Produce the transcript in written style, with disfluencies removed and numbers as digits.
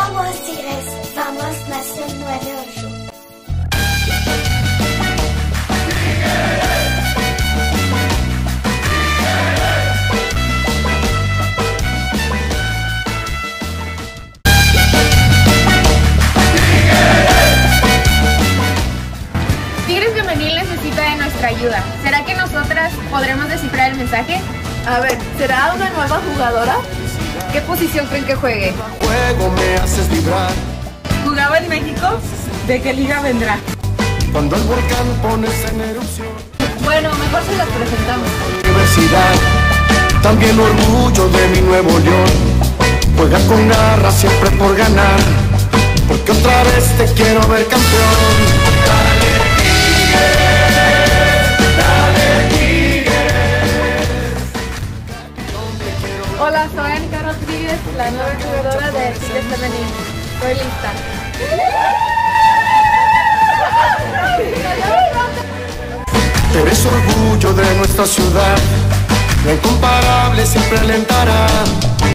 Somos Tigres, vamos Nación 98. Tigres Femenil necesita de nuestra ayuda. ¿Será que nosotras podremos descifrar el mensaje? A ver, ¿será una nueva jugadora? ¿Qué posición creen que juegue? Juego me haces vibrar. ¿Jugaba en México? ¿De qué liga vendrá? Cuando el volcán pones en erupción. Bueno, mejor se las presentamos. Universidad, también orgullo de mi Nuevo León. Juega con garra siempre por ganar, porque otra vez te quiero ver campeón. Dale Tigres, dale Tigres. Hola, soy Anika Rodríguez, la nueva jugadora de Tigres Femenil. Estoy lista. Eres orgullo de nuestra ciudad, la incomparable siempre alentará.